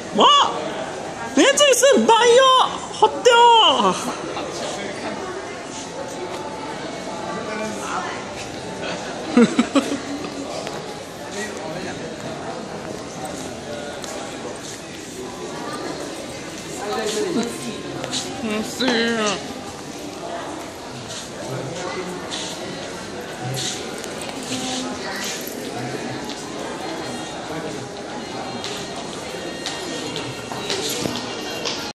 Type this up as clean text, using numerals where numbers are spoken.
哇，你这是很大哟，好屌啊！是啊。